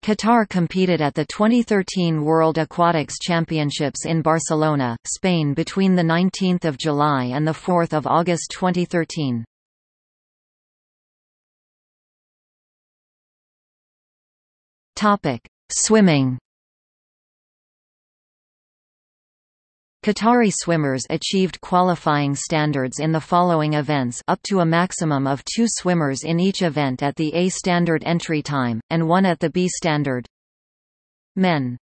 Qatar competed at the 2013 World Aquatics Championships in Barcelona, Spain between 19 July and 4 August 2013. Swimming. Qatari swimmers achieved qualifying standards in the following events, up to a maximum of 2 swimmers in each event at the A standard entry time, and 1 at the B standard. Men